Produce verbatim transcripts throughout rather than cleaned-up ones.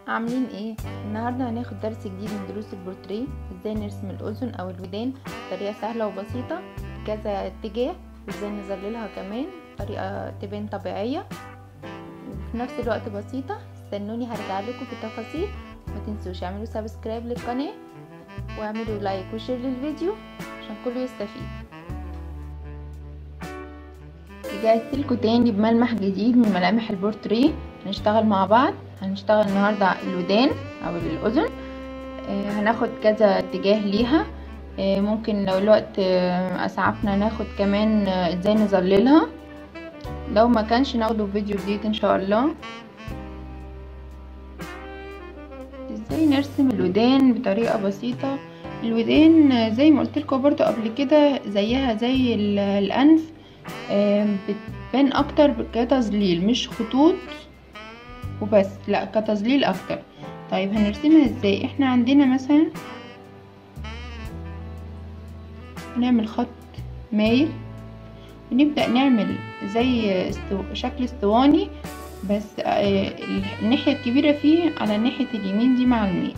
عاملين ايه؟ النهارده هناخد درس جديد من دروس البورتريه، ازاي نرسم الاذن او الودان بطريقه سهله وبسيطه بكذا اتجاه، وازاي نظللها كمان بطريقه تبان طبيعيه وفي نفس الوقت بسيطه. استنوني هرجع لكم في التفاصيل. ما تنسوش اعملوا سبسكرايب للقناه واعملوا لايك وشير للفيديو عشان كله يستفيد. رجعت لكم تاني بملمح جديد من ملامح البورتريه. هنشتغل مع بعض. هنشتغل النهارده الودان او الاذن. آه هناخد كذا اتجاه ليها. آه ممكن لو الوقت آه اسعفنا ناخد كمان آه ازاي نظللها، لو ما كانش ناخده في فيديو جديد ان شاء الله. ازاي نرسم الودان بطريقه بسيطه. الودان آه زي ما قلت لكم برضو قبل كده زيها زي الانف، آه بتبان اكتر كتظليل مش خطوط وبس، لا كتظليل اكتر. طيب هنرسمها ازاي؟ احنا عندنا مثلا نعمل خط مايل ونبدأ نعمل زي استو... شكل اسطواني، بس اه الناحية الكبيرة فيه على ناحية اليمين دي مع الميل.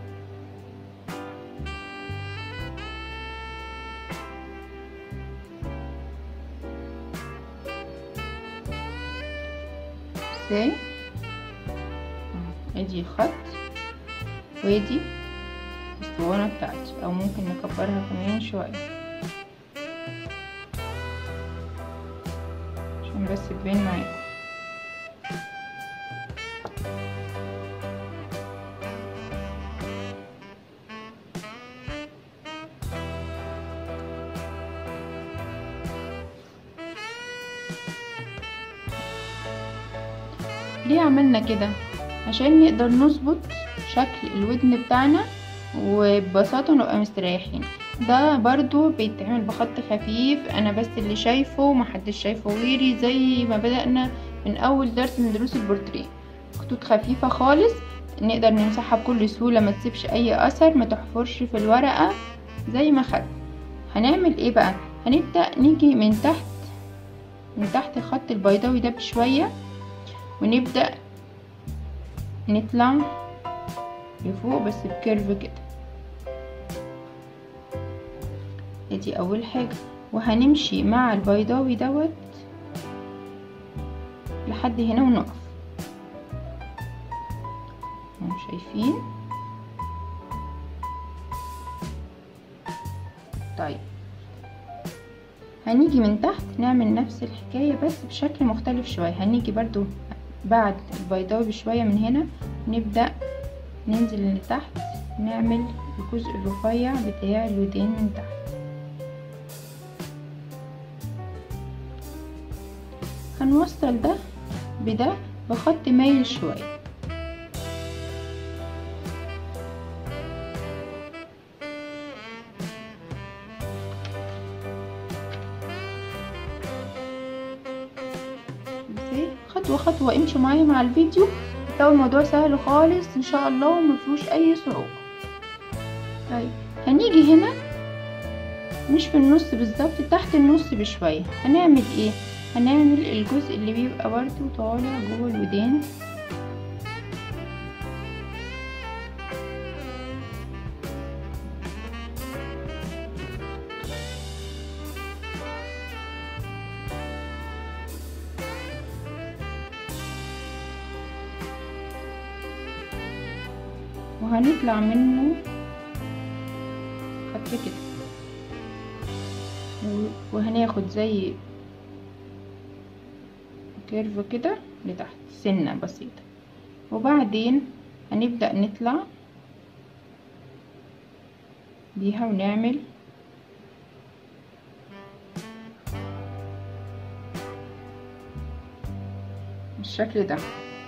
ازاي؟ ادي خط وادي الاسطوانة بتاعتي، او ممكن نكبرها كمان شوية عشان بس تبان معاكم. ليه عملنا كده؟ عشان نقدر نظبط شكل الودن بتاعنا وببساطة نبقى مستريحين. ده برضو بيتعمل بخط خفيف، انا بس اللي شايفه محدش شايفه غيري، زي ما بدأنا من اول درس من دروس البورتريه. خطوط خفيفة خالص نقدر نمسحها بكل سهولة، ما تسيبش اي اثر، ما تحفرش في الورقة زي ما خد. هنعمل ايه بقى؟ هنبدأ نيجي من تحت من تحت الخط البيضاوي ده بشوية، ونبدأ نطلع لفوق بس بكيرف كده. ادي اول حاجة، وهنمشي مع البيضاوي دوت لحد هنا ونقف. شايفين؟ طيب هنيجي من تحت نعمل نفس الحكاية بس بشكل مختلف شوية. هنيجي برضو بعد البيضاوي بشوية من هنا، نبدأ ننزل لتحت نعمل الجزء الرفيع بتاع الودان من تحت. هنوصل ده بده بخط مايل شوية. خطوة خطوة امشوا معايا مع الفيديو، هتلاقوا الموضوع سهل خالص ان شاء الله ومفيهوش اي صعوبة. طيب هنيجي هنا مش في النص بالظبط، تحت النص بشوية. هنعمل ايه؟ هنعمل الجزء اللي بيبقى برضو طالع جوه الودان، وهنطلع منه خط كده، وهناخد زي كيرف كده لتحت سنة بسيطة، وبعدين هنبدأ نطلع بيها ونعمل بالشكل ده.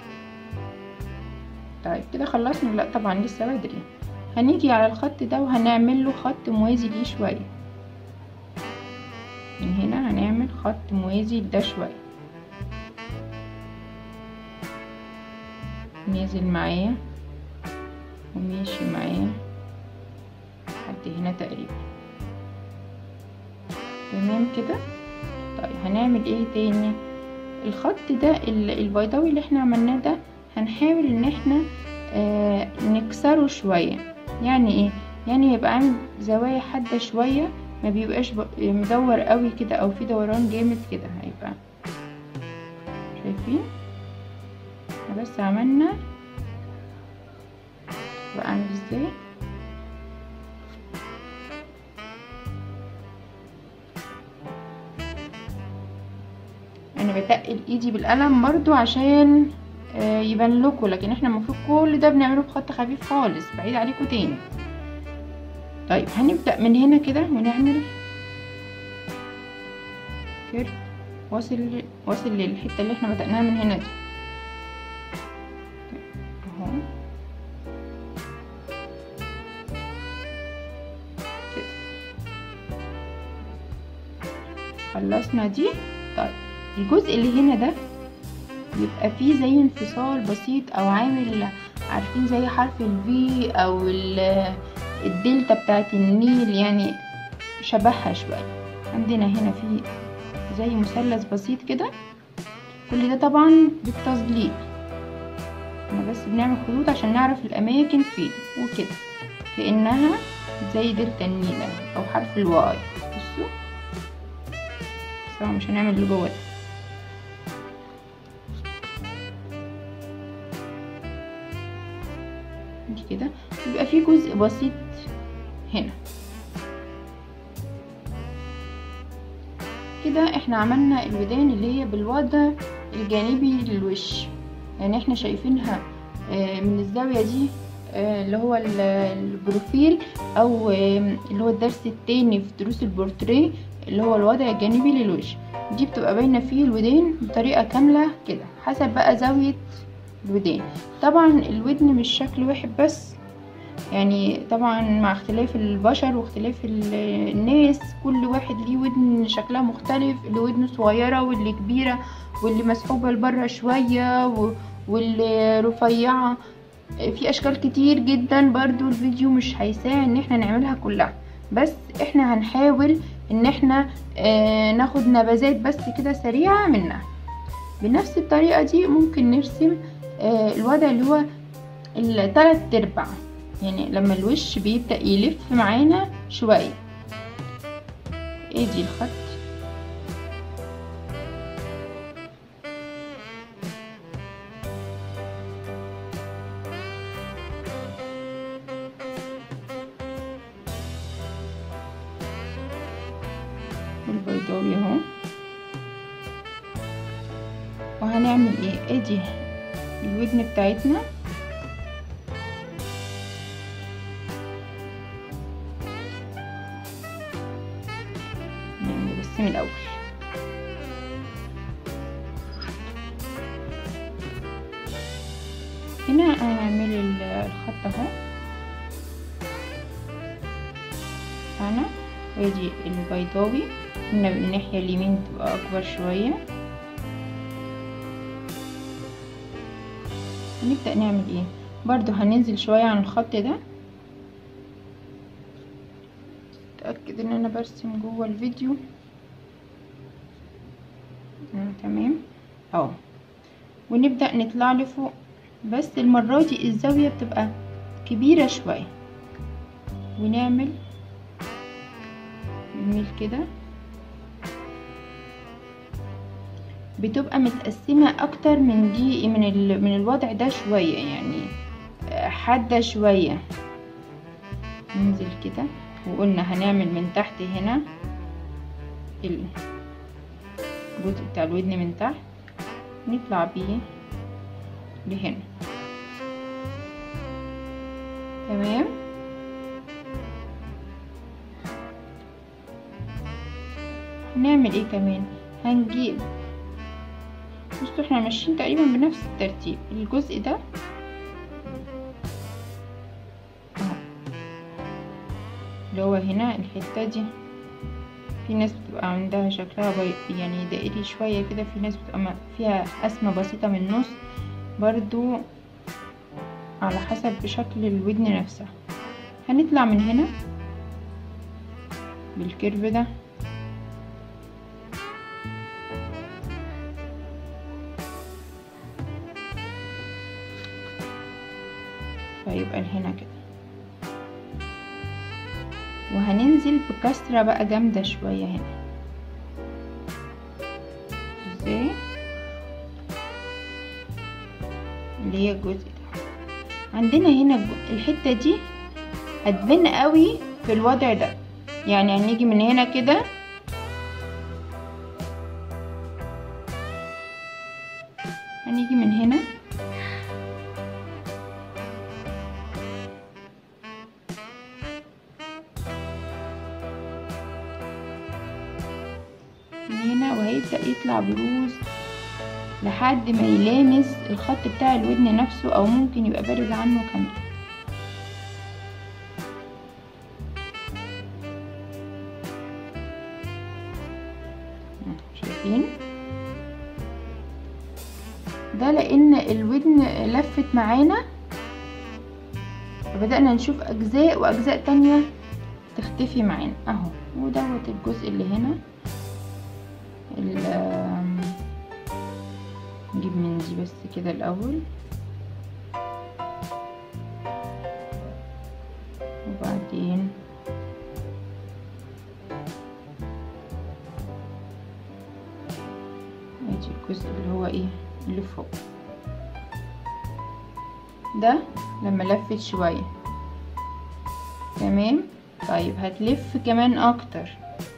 طيب كده خلصنا؟ لا طبعا لسه بدري. هنيجي على الخط ده وهنعمل له خط موازي ليه شويه. من هنا هنعمل خط موازي لده شويه، نازل معايا وماشي معايا لحد هنا تقريبا. تمام كده. طيب هنعمل ايه تاني؟ الخط ده البيضاوي اللي احنا عملناه ده هنحاول ان احنا آه نكسره شوية. يعني ايه؟ يعني يبقى عامل زوايا حادة شوية، ما بيبقاش مدور قوي كده او في دوران جامد كده. هيبقى شايفين بس عملنا بقى عامل ازاي. انا بتقل ايدي بالقلم برضو عشان آه يبان لكم، لكن احنا المفروض كل ده بنعمله بخط خفيف خالص بعيد عليكم تاني. طيب هنبدأ من هنا كده ونعمل كيرف واصل واصل للحته اللي احنا بدأناها من هنا دي اهو كده. خلصنا دي. طيب الجزء اللي هنا ده يبقى فيه زي انفصال بسيط او عامل، عارفين زي حرف الفي او الدلتا بتاعت النيل، يعني شبهها شويه. عندنا هنا في زي مثلث بسيط كده، كل ده طبعا بالتظليل. احنا بس بنعمل خطوط عشان نعرف الاماكن فين وكده، كأنها زي دلتا النيل او حرف الواي. بصوا بس مش هنعمل اللي جوه ده. كده يبقى في جزء بسيط هنا كده. احنا عملنا الودان اللي هي بالوضع الجانبي للوش، يعني احنا شايفينها من الزاوية دي اللي هو البروفيل، او اللي هو الدرس التاني في دروس البورتريه اللي هو الوضع الجانبي للوش. دي بتبقى باينه فيه الودان بطريقه كامله كده حسب بقى زاويه الودان. طبعا الودن مش شكل واحد بس، يعني طبعا مع اختلاف البشر واختلاف الناس كل واحد ليه ودن شكلها مختلف، اللي ودنه صغيره واللي كبيره واللي مسحوبه لبره شويه واللي رفيعه. في اشكال كتير جدا، برضو الفيديو مش هيساعد ان احنا نعملها كلها، بس احنا هنحاول ان احنا اه ناخد نبذات بس كده سريعة منها. بنفس الطريقة دي ممكن نرسم اه الوضع اللي هو التلات ارباع، يعني لما الوش بيبدأ يلف معانا شوية. ادي الخط البيضاوي اهو. وهنعمل ايه؟ ادي الودن بتاعتنا نعمل بس من الاول. هنا هنعمل الخط اهو هنا، وادي البيضاوي هنا الناحية اليمين تبقى اكبر شوية. هنبدأ نعمل ايه؟ برضو هننزل شوية عن الخط ده. اتأكد ان انا برسم جوه الفيديو. آه تمام اهو. ونبدأ نطلع لفوق، بس المرة دي الزاوية بتبقى كبيرة شوية، ونعمل نميل كده. بتبقى متقسمة اكتر من دي، من ال... من الوضع ده شوية، يعني حادة شوية. ننزل كده، وقلنا هنعمل من تحت هنا الجزء بتاع الودن من تحت، نطلع بيه لهنا. تمام. هنعمل ايه كمان؟ هنجيب، بصوا احنا ماشيين تقريبا بنفس الترتيب. الجزء ده اهو اللي هو هنا الحته دي، في ناس بتبقى عندها شكلها بي يعني دائري شويه كده، في ناس بتبقى فيها قسمه بسيطه من النص، برضو على حسب شكل الودن نفسها. هنطلع من هنا بالكيرف ده فيبقى هنا كده. وهننزل بكسرة بقى جامدة شوية هنا ازاي اللي هي الجزء ده. عندنا هنا الحتة دي هتبان قوي في الوضع ده، يعني هنيجي من هنا كده هنيجي من هنا من هنا وهيبدأ يطلع بروز لحد ما يلامس الخط بتاع الودن نفسه، او ممكن يبقى بارز عنه كمان. شايفين ده؟ لان الودن لفت معانا فبدأنا نشوف اجزاء واجزاء تانية تختفي معانا اهو. ودوت الجزء اللي هنا نجيب من دي بس كده الاول، وبعدين ادي الجزء اللي هو ايه اللي فوق ده لما لفت شوية. تمام. طيب هتلف كمان اكتر.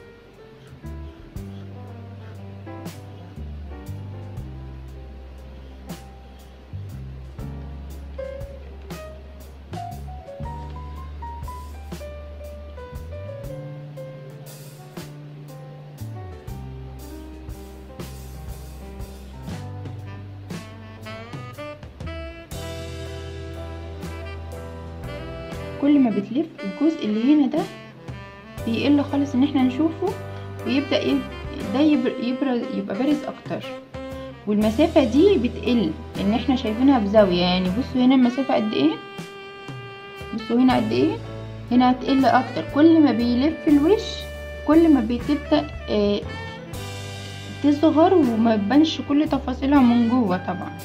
كل ما بتلف الجزء اللي هنا ده بيقل خالص ان احنا نشوفه، ويبدأ ده يبرز يبقى بارز اكتر، والمسافة دي بتقل لان احنا شايفينها بزاوية. يعني بصوا هنا المسافة قد ايه، بصوا هنا قد ايه، هنا هتقل اكتر. كل ما بيلف الوش كل ما بتبدأ اه تصغر وما تبانش كل تفاصيلها من جوه طبعا.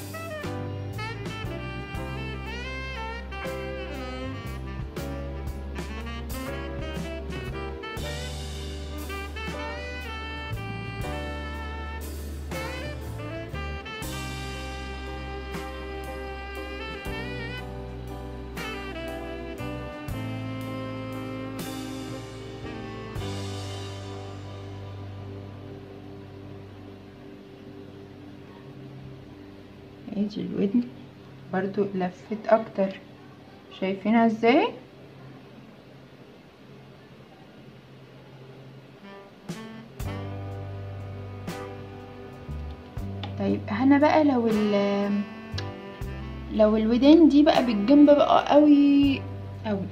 ادي الودن برضو لفت اكتر، شايفينها ازاي؟ طيب هنا بقى لو ال لو الودان دي بقى بالجنب بقى قوي قوي،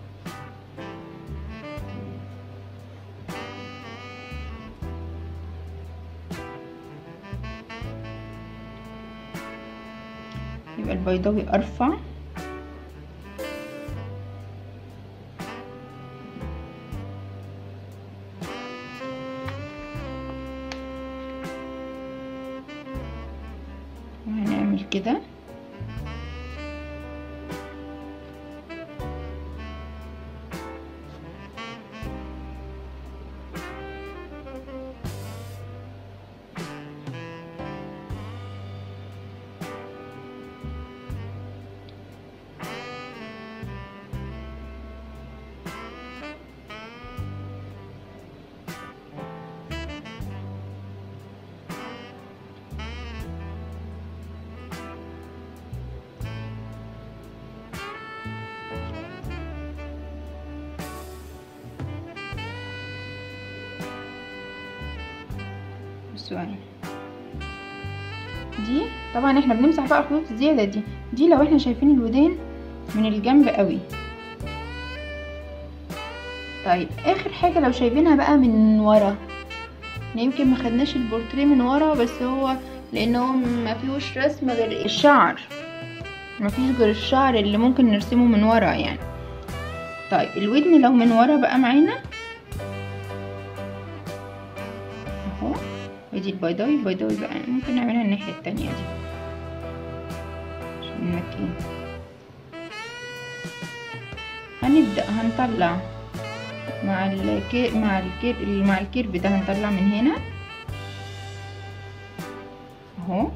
يبقى البيضاوي ارفع. وهنعمل كده ثواني. دي طبعا احنا بنمسح بقى الخطوط الزياده دي دي لو احنا شايفين الودان من الجنب قوي. طيب اخر حاجه لو شايفينها بقى من ورا، يمكن ما خدناش البورتريه من ورا، بس هو لانه ما فيهوش رسم غير الشعر، ما فيش غير الشعر اللي ممكن نرسمه من ورا يعني. طيب الودن لو من ورا بقى معانا اهو، ودي البيضاوي. البيضاوي بقى ممكن نعملها الناحيه التانية دي عشان المكان. هنبدأ هنطلع مع الكير مع الكير مع الكيرف ده هنطلع من هنا اهو،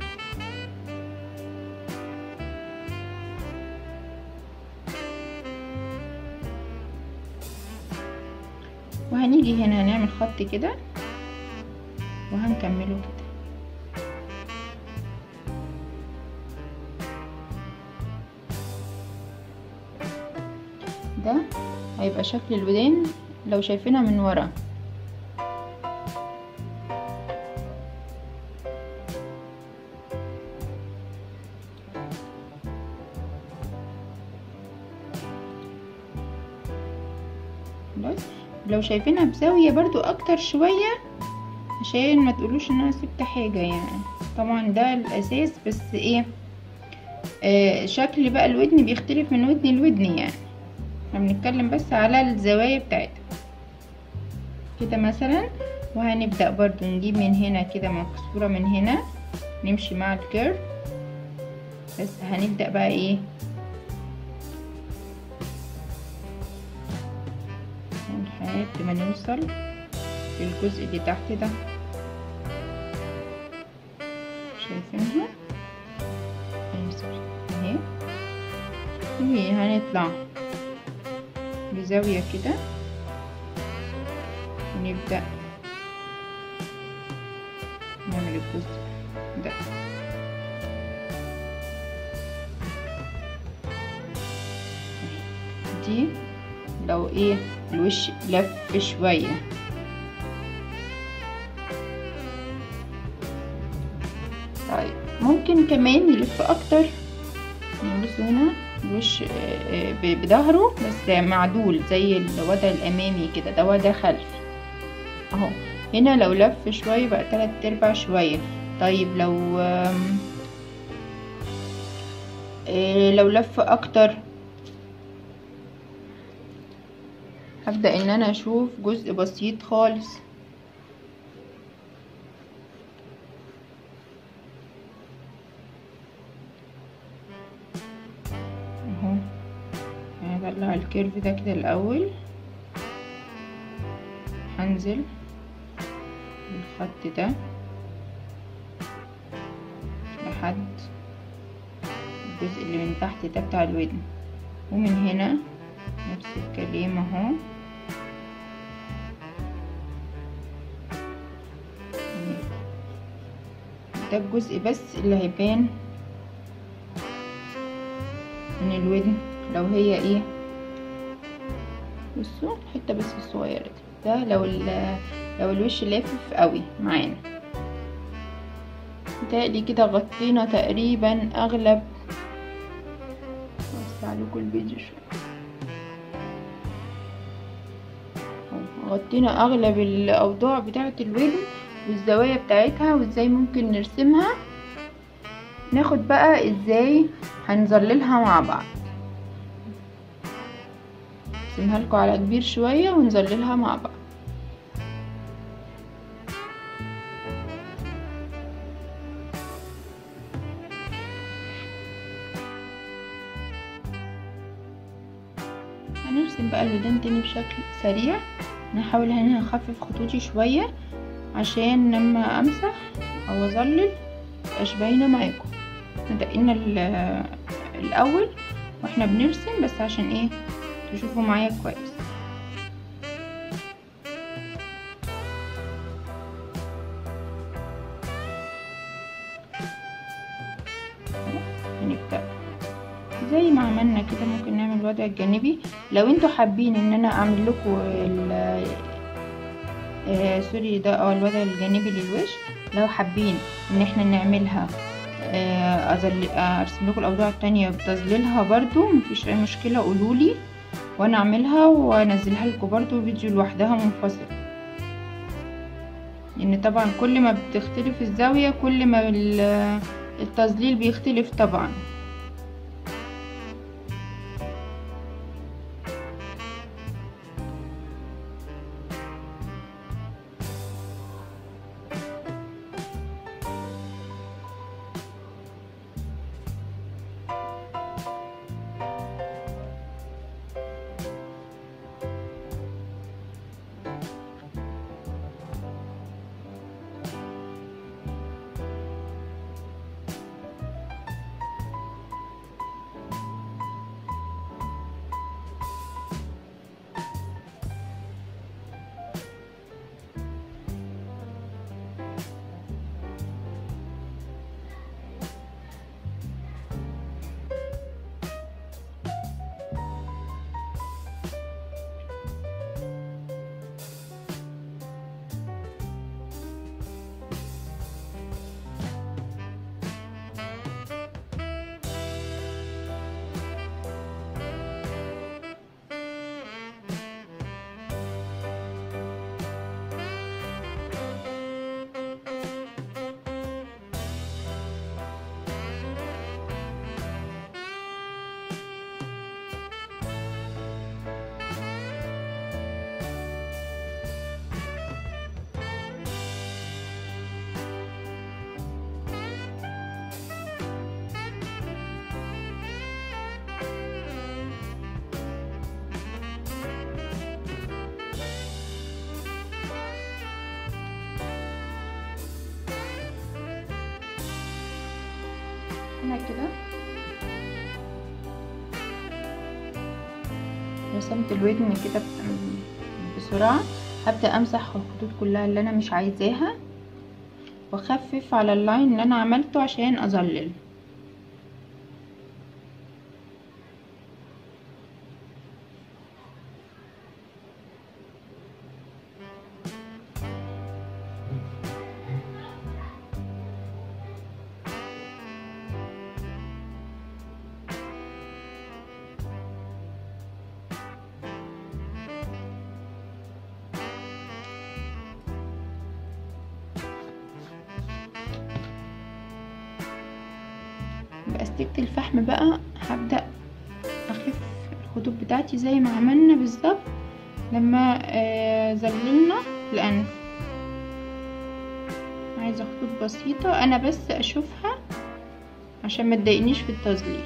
وهنيجي هنا هنعمل خط كده وهنكمله كده. ده هيبقى شكل الودان لو شايفينها من ورا. بس لو شايفينها بزاوية برضو اكتر شوية عشان ما تقولوش ان انا سبت حاجة، يعني طبعا ده الاساس، بس ايه آه شكل بقى الودن بيختلف من ودن لودن، يعني احنا بنتكلم بس على الزوايا بتاعتها كده مثلا. وهنبدأ برضو نجيب من هنا كده مكسورة من هنا، نمشي مع الكيرف، بس هنبدأ بقى ايه لحد ما نوصل للجزء اللي تحت ده، شايفينها اهي، وهنطلع بزاوية كده ونبدأ نعمل الجزء ده. دي لو ايه الوش لف شوية. طيب ممكن كمان يلف اكتر، بصوا هنا الوش بظهره بس معدول زي الوضع الامامي كده، ده وضع خلفي اهو. هنا لو لف شوية بقى تلات ارباع شوية. طيب لو لو لف اكتر هبدأ ان انا اشوف جزء بسيط خالص اهو. هطلع الكيرف ده كده الاول، هنزل بالخط ده لحد الجزء اللي من تحت ده بتاع الودن، ومن هنا نفس الكلام اهو. ده الجزء بس اللي هيبان من الودن لو هي ايه، بصوا الحته بس الصغيره دي، ده لو لو الوش لافف قوي معانا. متهيألي كده غطينا تقريبا اغلب، اوسع لكم الفيديو شويه، غطينا اغلب الاوضاع بتاعه الودن والزوايا بتاعتها وازاي ممكن نرسمها. ناخد بقى ازاي هنظللها مع بعض، ارسمها لكم على كبير شويه ونظللها مع بعض. هنرسم بقى الودان تاني بشكل سريع. نحاول هنا نخفف خطوطي شويه عشان لما امسح او اظلل متبقاش باينه معاكم. دقينا الاول واحنا بنرسم بس عشان ايه تشوفوا معايا كويس. هنبدأ زي ما عملنا كده، ممكن نعمل الوضع الجانبي. لو انتوا حابين ان انا اعمل لكم آه سوري ده اه الوضع الجانبي للوش، لو حابين ان احنا نعملها آه أزل... ارسم لكم الاوضاع التانية بتظليلها برضو مفيش اي مشكلة، قولولي وانا اعملها وانزلها لكم برضو فيديو لوحدها منفصل. لان طبعا كل ما بتختلف الزاوية كل ما التظليل بيختلف طبعا. كده رسمت الودن كده بسرعة. هبدأ امسح الخطوط كلها اللي انا مش عايزاها واخفف على اللاين اللي انا عملته عشان اظلل. باستكة الفحم بقى هبدأ اخف الخطوط بتاعتي زي ما عملنا بالظبط لما آه زللنا الانف. عايزه خطوط بسيطه انا بس اشوفها عشان ما تضايقنيش في التظليل.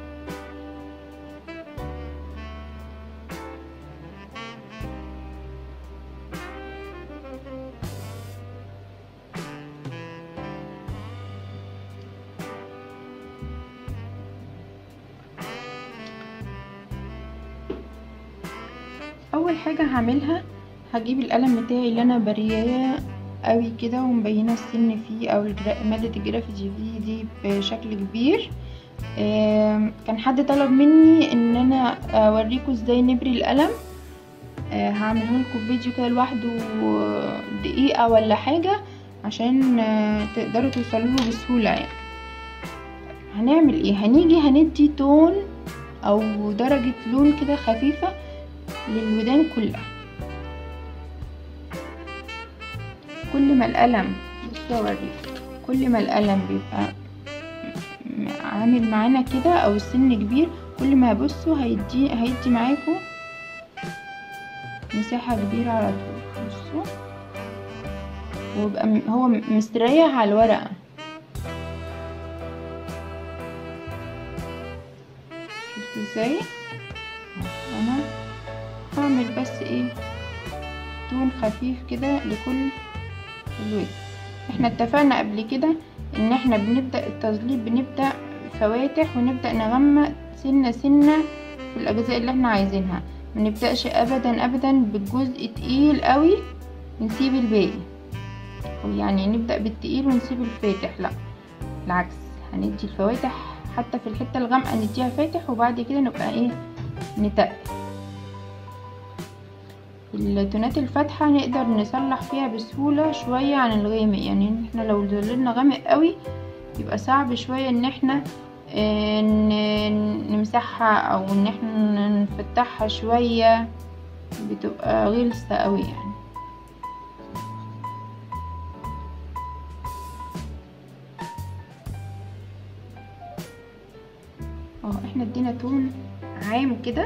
اول حاجه هعملها هجيب القلم بتاعي اللي انا برياه قوي كده ومبينه السن فيه او ماده الجرافيتي فيه دي بشكل كبير. كان حد طلب مني ان انا اوريكم ازاي نبري القلم. هعمله لكم فيديو كده لوحده دقيقه ولا حاجه عشان تقدروا توصلوا له بسهوله. يعني هنعمل ايه؟ هنيجي هندي تون او درجه لون كده خفيفه للودان كلها. كل ما القلم بصوا اوريكم كل ما القلم بيبقى عامل معانا كده او السن كبير كل ما هبصوا هيدي هيدي معاكم مساحه كبيره على طول. بصوا ويبقى هو مستريح على الورقه. شفتوا ازاي؟ انا هعمل بس ايه تون خفيف كده لكل الوجه. احنا اتفقنا قبل كده ان احنا بنبدأ التظليل بنبدأ فواتح ونبدأ نغمق سنة سنة في الاجزاء اللي احنا عايزينها. ما نبدأش ابدا ابدا بالجزء تقيل قوي ونسيب الباقي، يعني نبدأ بالتقيل ونسيب الفاتح. لا العكس، هندي الفواتح حتى في الحتة الغامقة نديها فاتح وبعد كده نبقى ايه نتقل. التونات الفاتحة نقدر نصلح فيها بسهولة شوية عن الغامق. يعني احنا لو ظللنا غامق قوي يبقى صعب شوية ان احنا اه نمسحها او ان احنا نفتحها شوية، بتبقى غلسة قوي يعني. اه احنا ادينا تون عام كده.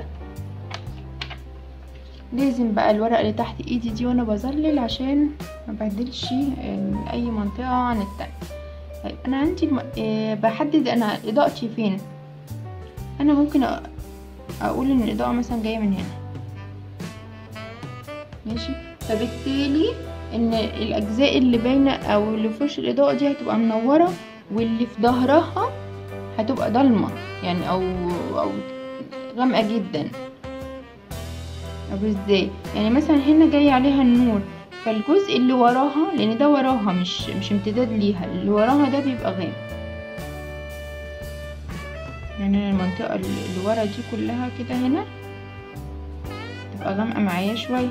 لازم بقى الورقه اللي تحت ايدي دي وانا بظلل عشان ما بهدلش اي منطقه عن التانية. طيب انا عندي بحدد انا اضاءتي فين. انا ممكن اقول ان الاضاءه مثلا جايه من هنا ماشي، فبالتالي ان الاجزاء اللي باينه او اللي في وش الاضاءه دي هتبقى منوره واللي في ظهرها هتبقى ضلمه يعني او او غامقه جدا. طب ازاي؟ يعني مثلا هنا جاي عليها النور فالجزء اللي وراها لان ده وراها مش مش امتداد ليها، اللي وراها ده بيبقى غامق. يعني المنطقه اللي ورا دي كلها كده هنا تبقى غامقه معايا شويه.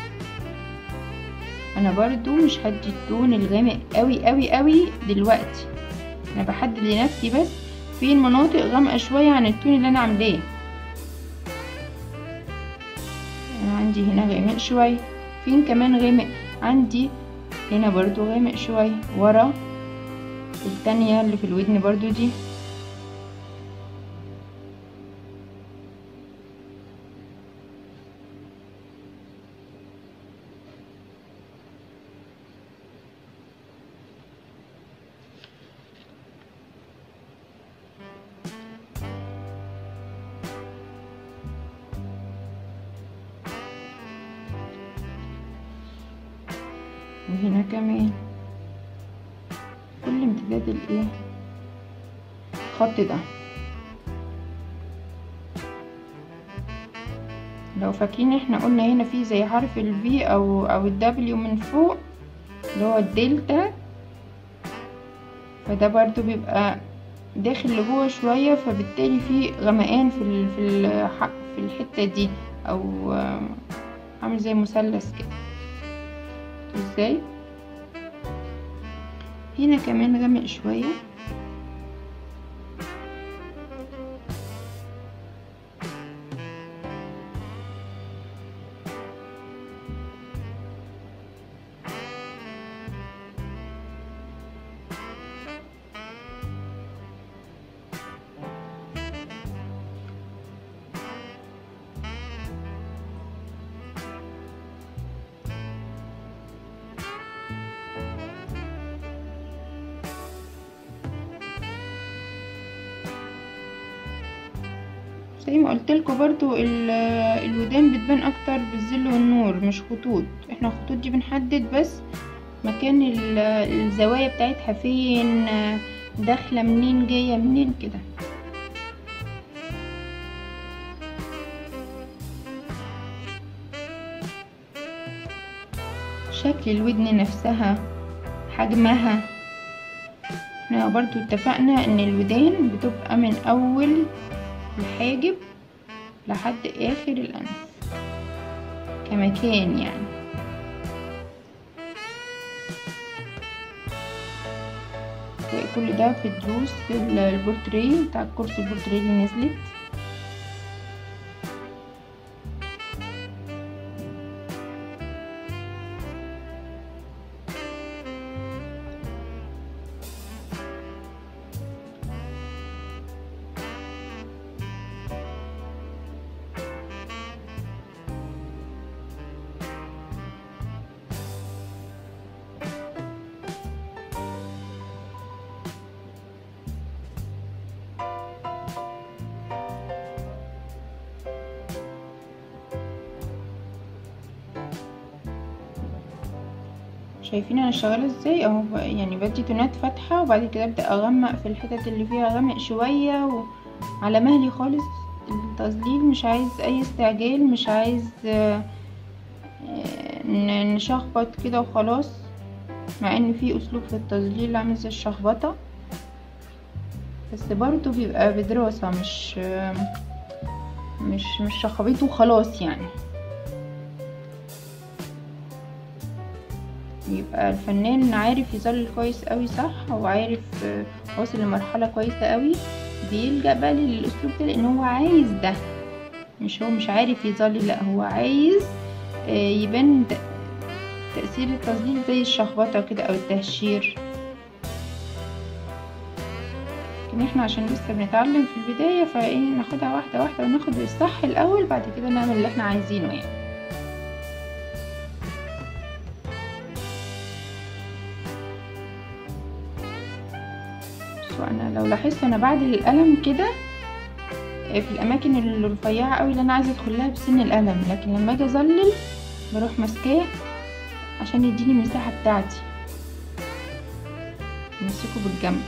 انا برضو مش هدي التون الغامق قوي قوي قوي دلوقتي، انا بحدد لنفسي بس في المناطق غامقه شويه عن التون اللي انا عاملاه. عندي هنا غامق شوية، فين كمان غامق عندي هنا برضو غامق شوية ورا التانية اللي في الودن برضو دي. وهنا كمان كل امتداد الايه الخط ده. لو فاكرين احنا قلنا هنا في زي حرف الفي او او الدبليو من فوق اللي هو الدلتا، فده برضو بيبقى داخل لجوه شويه، فبالتالي في غمقان في ال في ال في الحته دي، او عامل زي مثلث كده. ازاي هنا كمان غامق شويه. زي ما قلت لكم برضو الودان بتبان اكتر بالظل والنور مش خطوط. احنا الخطوط دي بنحدد بس مكان الزوايا بتاعتها فين، داخله منين جايه منين كده. شكل الودن نفسها، حجمها. احنا برضو اتفقنا ان الودان بتبقى من اول الحاجب لحد اخر الانف كمكان يعني. كل ده في دروس البورتريه بتاع الكورس البورتريه اللي نزلت. شايفين انا شغاله ازاي اهو، يعني بدي تونات فاتحه وبعد كده ابدا اغمق في الحتت اللي فيها غامق شويه وعلى مهلي خالص. التظليل مش عايز اي استعجال، مش عايز نشخبط كده وخلاص، مع ان في اسلوب في التظليل عامل زي الشخبطه، بس برضو بيبقى بدراسه، مش مش مش شخبيط وخلاص يعني. يبقى الفنان عارف يظلل كويس قوي صح، وعارف واصل لمرحله كويسه قوي، بيلجأ بقى للاسلوب ده لان هو عايز ده، مش هو مش عارف يظلل، لا هو عايز يبان تأثير التظليل زي الشخبطه كده او التهشير. لكن احنا عشان لسه بنتعلم في البدايه فايه ناخدها واحده واحده وناخد الصح الاول، بعد كده نعمل اللي احنا عايزينه يعني. انا لو لاحظت انا بعدل القلم كده في الاماكن الرفيعه قوي اللي انا عايزه ادخلها بسن القلم، لكن لما اجي اظلل بروح ماسكاه عشان يديني المساحه بتاعتي، امسكه بالجنب.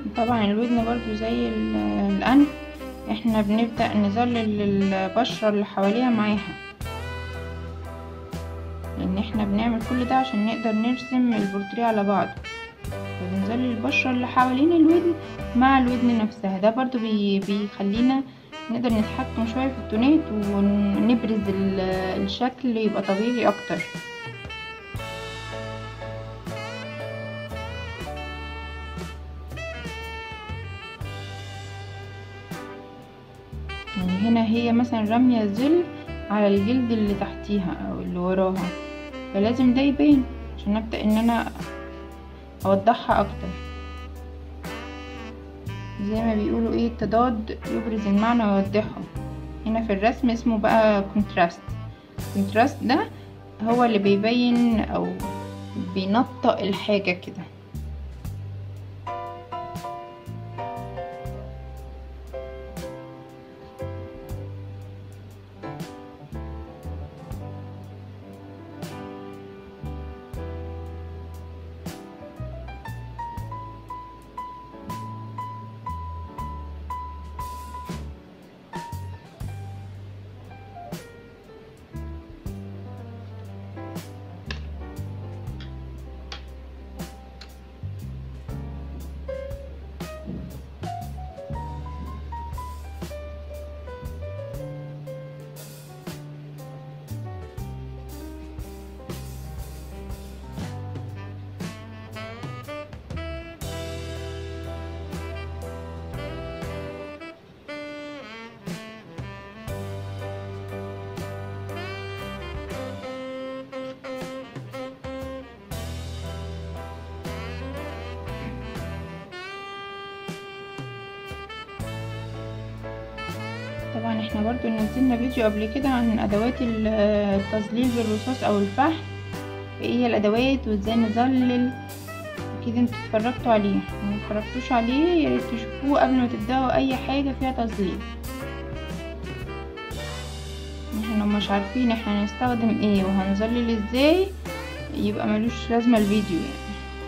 طبعا الودن برضو زي الأنف، احنا بنبدأ نظلل البشرة اللي حواليها معاها، لان احنا بنعمل كل ده عشان نقدر نرسم البورتريه على بعض، فبنظلل البشرة اللي حوالين الودن مع الودن نفسها. ده برضو بي بيخلينا نقدر نتحكم شوية في التونات ونبرز الشكل يبقى طبيعي اكتر. يعني هنا هي مثلا رامية ظل على الجلد اللي تحتيها او اللي وراها، فلازم ده يبان عشان ابدأ ان انا اوضحها اكتر. زي ما بيقولوا ايه، التضاد يبرز المعنى ويوضحه. هنا في الرسم اسمه بقى كونتراست. الكونتراست ده هو اللي بيبين او بينطق الحاجة كده. طبعا احنا برضو نزلنا فيديو قبل كده عن ادوات التظليل بالرصاص او الفحم، ايه هي الادوات وازاي نظلل. اكيد انتوا اتفرجتوا عليه، ما اتفرجتوش عليه ياريت تشوفوه قبل ما تبداوا اي حاجه فيها تظليل. احنا لو مش عارفين احنا هنستخدم ايه وهنظلل ازاي يبقى ملوش لازمه الفيديو يعني.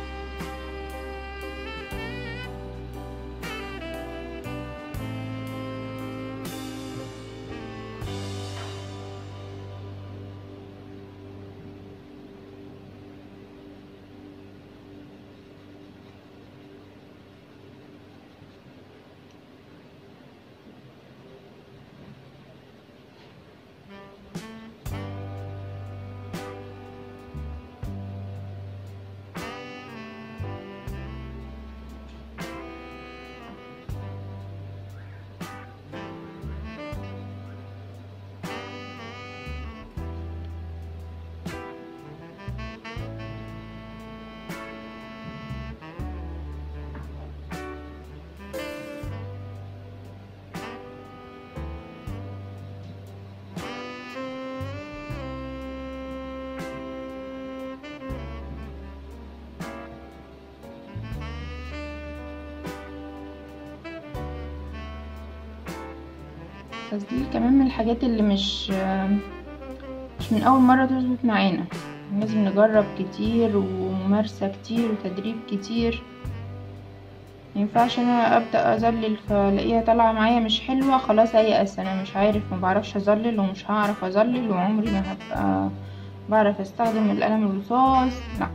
التظليل كمان من الحاجات اللي مش مش من اول مرة تظبط معانا، لازم نجرب كتير وممارسة كتير وتدريب كتير. مينفعش انا ابدأ اظلل فلاقيها طالعة معايا مش حلوة خلاص ايأس، انا مش عارف ما بعرفش اظلل ومش هعرف اظلل وعمري ما هبقى بعرف استخدم القلم الرصاص. لا،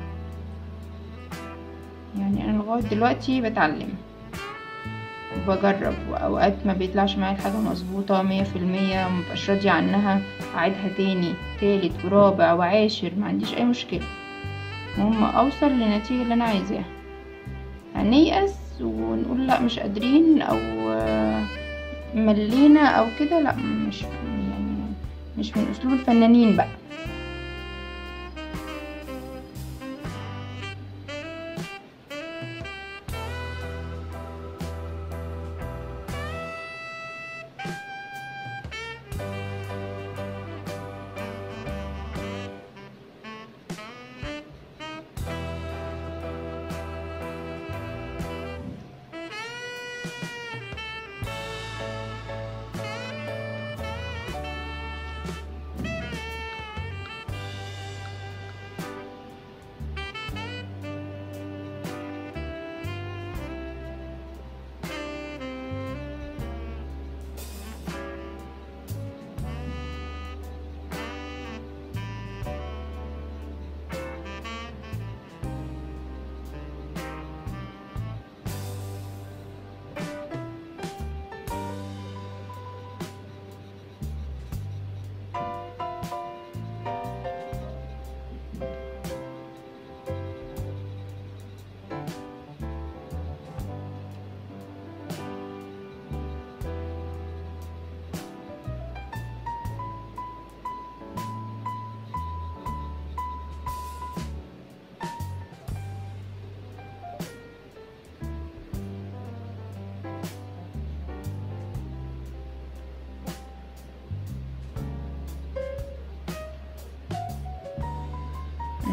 يعني انا لغاية دلوقتي بتعلم وبجرب، واوقات ما بيطلعش معايا الحاجة مظبوطة مية في المية ومبقاش راضية عنها، اعيدها تاني تالت ورابع وعاشر، ما عنديش اي مشكلة، المهم اوصل للنتيجة اللي انا عايزاها. هنيأس ونقول لا مش قادرين او ملينا او كده، لا مش يعني مش من اسلوب الفنانين بقى.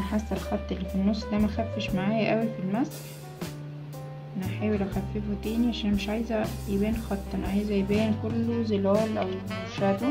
حاسه الخط اللي في النص ده مخفش معايا قوي في المسح. انا هحاول اخففه تاني عشان مش عايزه يبان خط، انا عايزه يبان كله ظلال او شادو.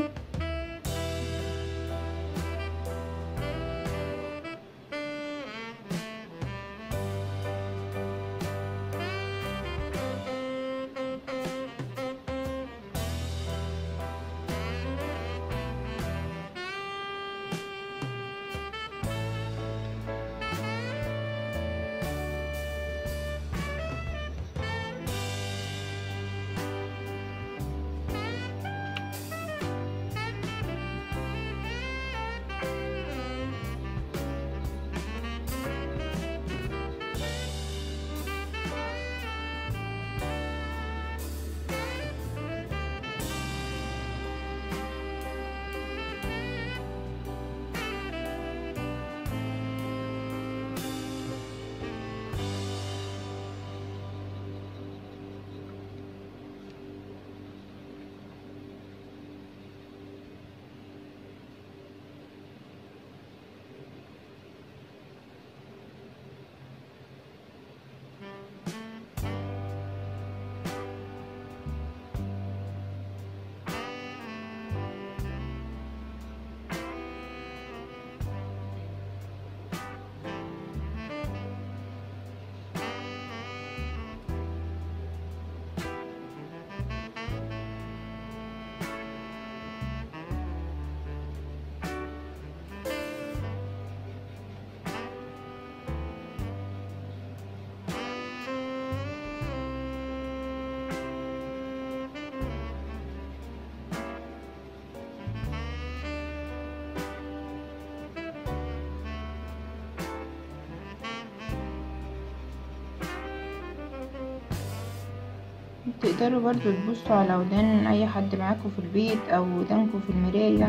تقدروا برضو تبصوا على ودان اي حد معاكم في البيت او ودانكم في المراية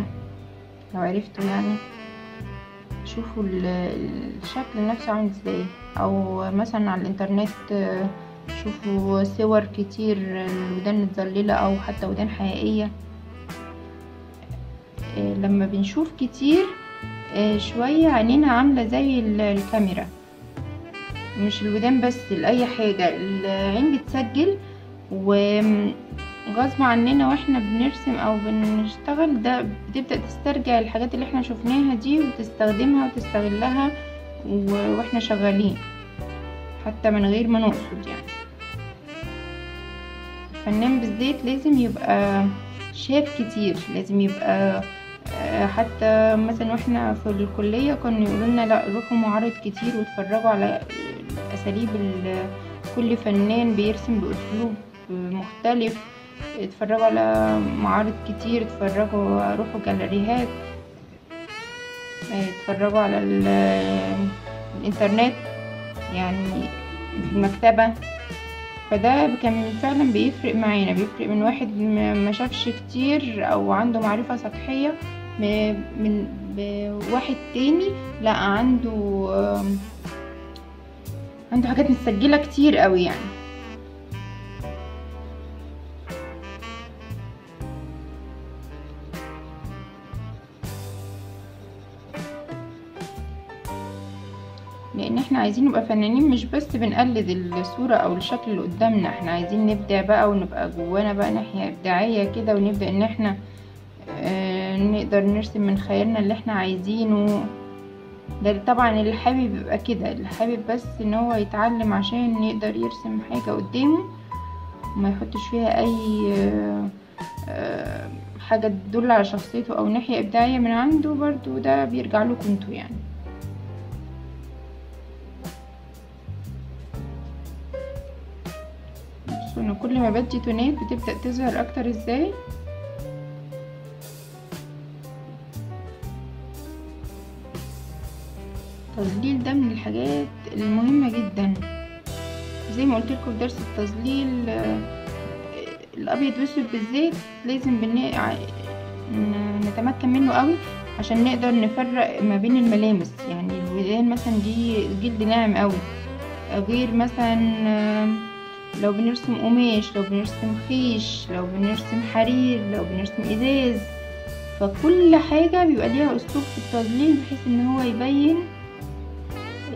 لو عرفتوا يعني، شوفوا الشكل نفسه عامل ازاي، او مثلا على الانترنت شوفوا صور كتير الودان متظللة او حتى ودان حقيقية. لما بنشوف كتير شوية عينينا عاملة زي الكاميرا، مش الودان بس، لأي حاجة العين بتسجل، وغصب عننا واحنا بنرسم او بنشتغل ده بتبدأ تسترجع الحاجات اللي احنا شفناها دي وتستخدمها وتستغلها واحنا شغالين حتى من غير ما نقصد. يعني الفنان بالذات لازم يبقى شاف كتير، لازم يبقى حتى مثلا واحنا في الكلية كانوا يقولوا لنا لا روحوا معارض كتير واتفرجوا على اساليب كل فنان بيرسم باسلوب مختلف، اتفرجوا على معارض كتير، اتفرجوا روحوا جاليريات، اتفرجوا على الانترنت يعني في المكتبة. فده كان فعلا بيفرق معانا، بيفرق من واحد ما شافش كتير او عنده معرفة سطحية من بواحد تاني لا عنده عنده حاجات متسجلة كتير قوي يعني. لان احنا عايزين نبقى فنانين، مش بس بنقلد الصورة او الشكل اللي قدامنا، احنا عايزين نبدع بقى ونبقى جوانا بقى ناحية ابداعية كده، ونبدأ ان احنا اه نقدر نرسم من خيالنا اللي احنا عايزينه. ده طبعا اللي حابب يبقى كده، اللي حابب بس ان هو يتعلم عشان يقدر يرسم حاجة قدامه وما يحطش فيها اي اه اه حاجة تدل على شخصيته او ناحية ابداعية من عنده، برضو ده بيرجع لكم انتوا يعني. انا كل ما بدي تونات بتبدأ تظهر اكتر ازاي. التظليل ده من الحاجات المهمة جدا، زي ما قلت لكم في درس التظليل الابيض والاسود بالذات لازم نتمكن منه قوي عشان نقدر نفرق ما بين الملامس. يعني الودان مثلا دي جلد ناعم قوي، غير مثلا لو بنرسم قماش، لو بنرسم خيش، لو بنرسم حرير، لو بنرسم ازاز. فكل حاجة بيبقى ليها اسلوب في التظليل بحيث ان هو يبين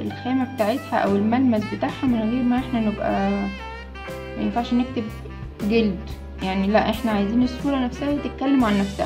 الخامة بتاعتها او الملمس بتاعها من غير ما احنا نبقى، ما ينفعش نكتب جلد يعني، لا احنا عايزين الصورة نفسها تتكلم عن نفسها.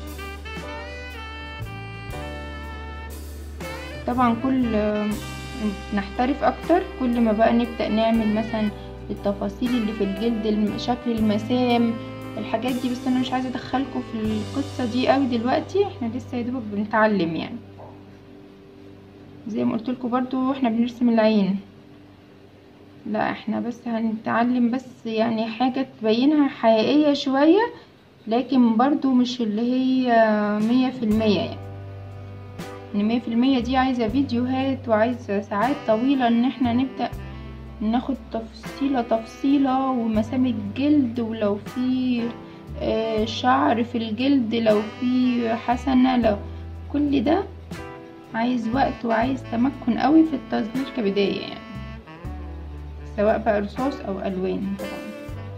طبعا كل نحترف اكتر كل ما بقى نبدأ نعمل مثلا التفاصيل اللي في الجلد، شكل المسام، الحاجات دي. بس انا مش عايزه ادخلكم في القصه دي قوي دلوقتي، احنا لسه يا دوبك بنتعلم يعني. زي ما قلت لكم برضو احنا بنرسم العين، لا احنا بس هنتعلم بس يعني حاجه تبينها حقيقيه شويه، لكن برضو مش اللي هي مية في المية يعني. ان مية في المية دي عايزه فيديوهات وعايزه ساعات طويله ان احنا نبدا ناخد تفصيلة تفصيلة، ومسام الجلد، ولو في شعر في الجلد، لو في حسنة، لو كل ده عايز وقت وعايز تمكن قوي في التصدير كبداية يعني، سواء بقى رصاص او الوان طبعا.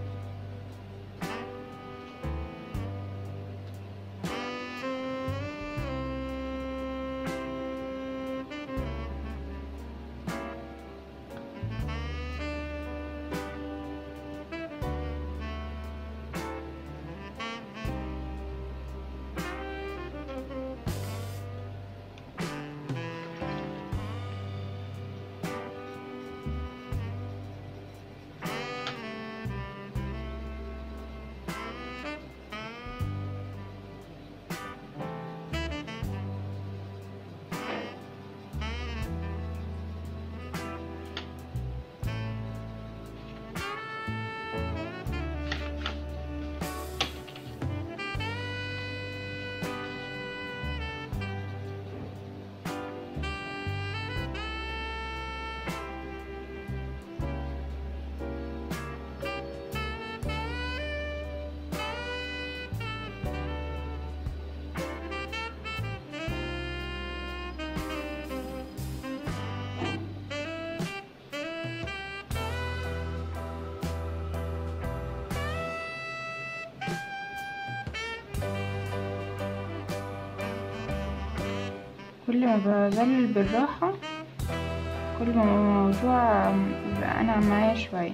كل ما بظلل بالراحة كل ما الموضوع يبقى انا معايا شوية.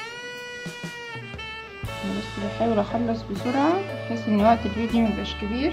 بس بحاول اخلص بسرعة بحيث ان وقت الفيديو ميبقاش كبير.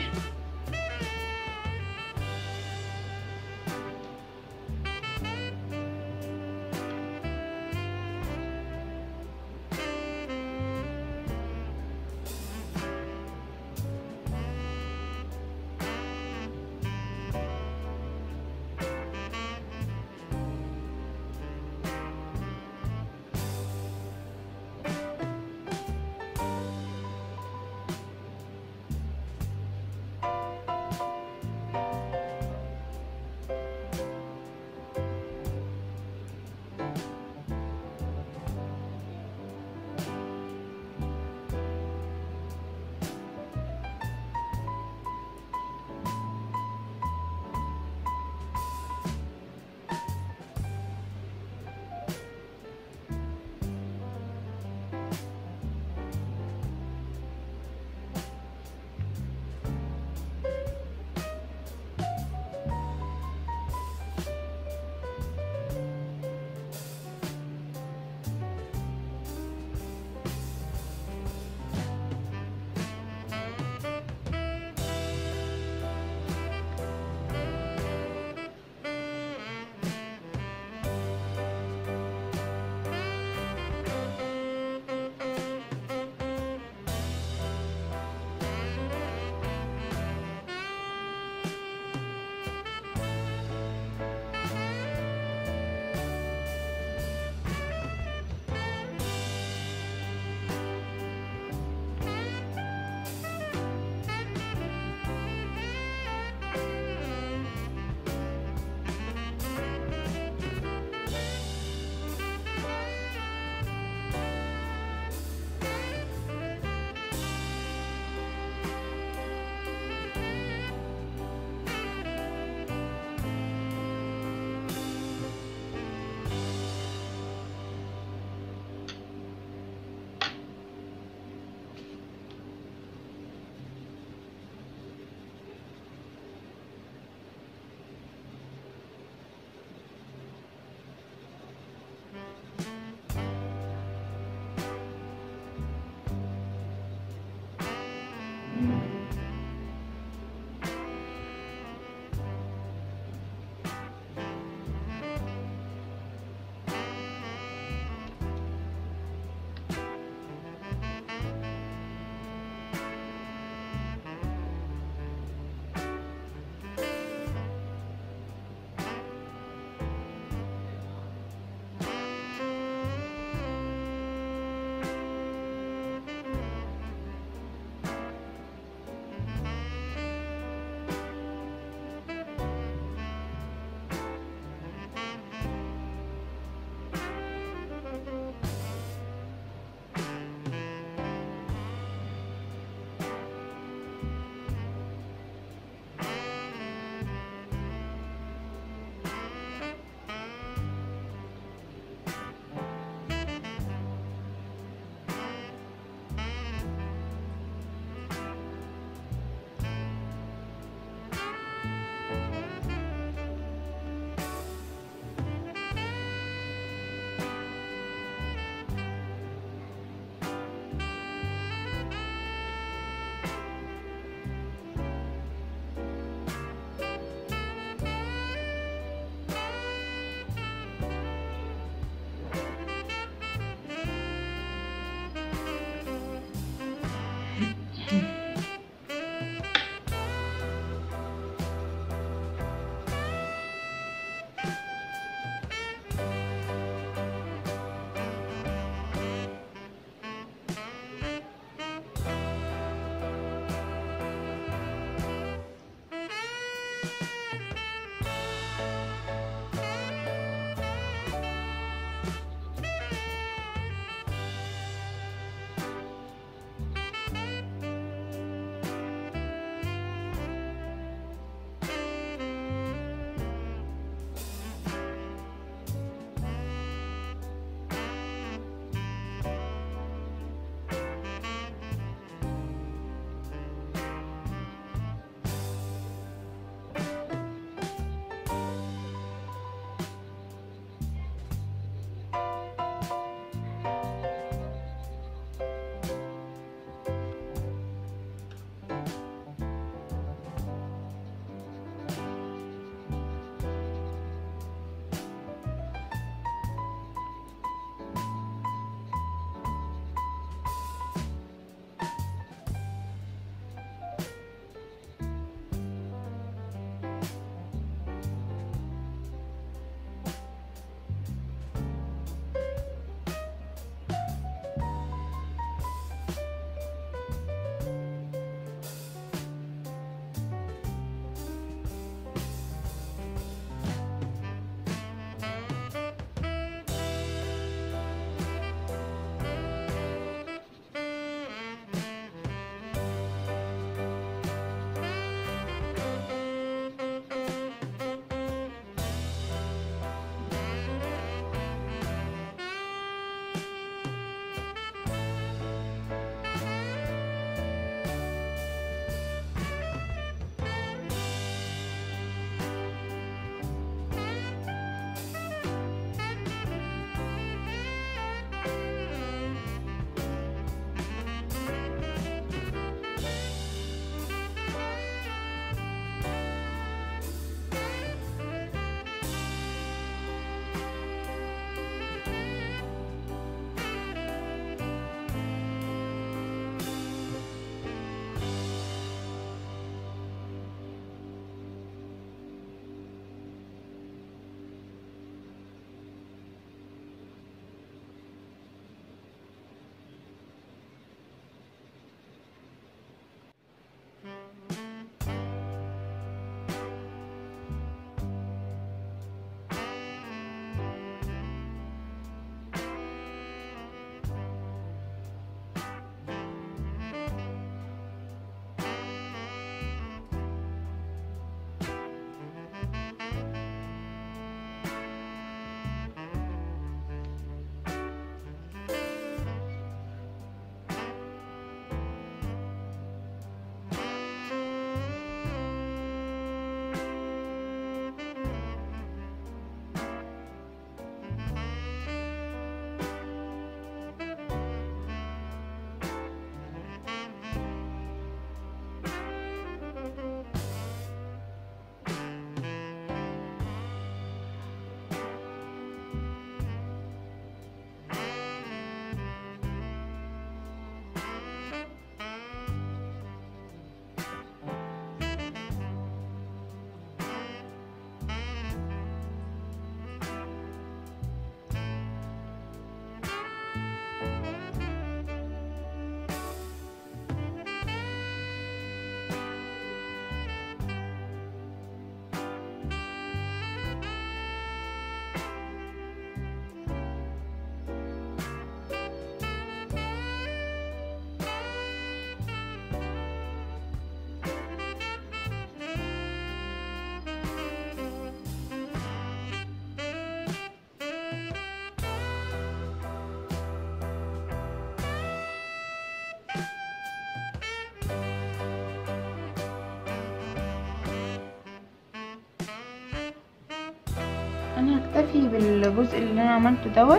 انا هكتفي بالجزء اللي انا عملته دوت.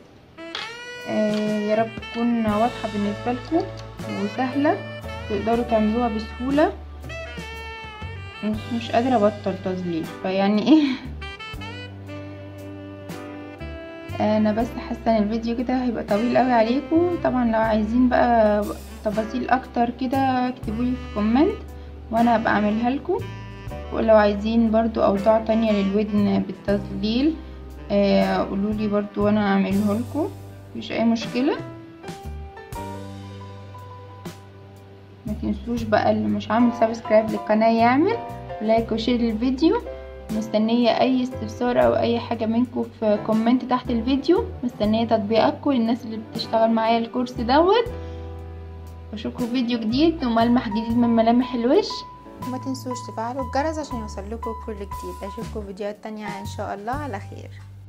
آه يا رب تكون واضحه بالنسبه لكم وسهله تقدروا تعملوها بسهوله. مش, مش قادره ابطل تظليل فيعني ايه. انا بس حاسه ان الفيديو كده هيبقى طويل قوي عليكم. طبعا لو عايزين بقى تفاصيل اكتر كده اكتبولي في كومنت وانا هبقى اعملها لكم. ولو عايزين برضو اوضاع تانية للودن بالتظليل آه قولولي برضو وانا اعمله لكم، مفيش اي مشكله. ما تنسوش بقى اللي مش عامل سبسكرايب للقناه يعمل لايك وشير للفيديو. مستنيه اي استفسار او اي حاجه منكم في كومنت تحت الفيديو. مستنيه تطبيقاتكم للناس اللي بتشتغل معايا الكورس دوت. واشوفكم في فيديو جديد وملمح جديد من ملامح الوش. وما تنسوش تفعلوا الجرس عشان يوصل لكم كل جديد. اشوفكم فيديوهات تانية ان شاء الله على خير.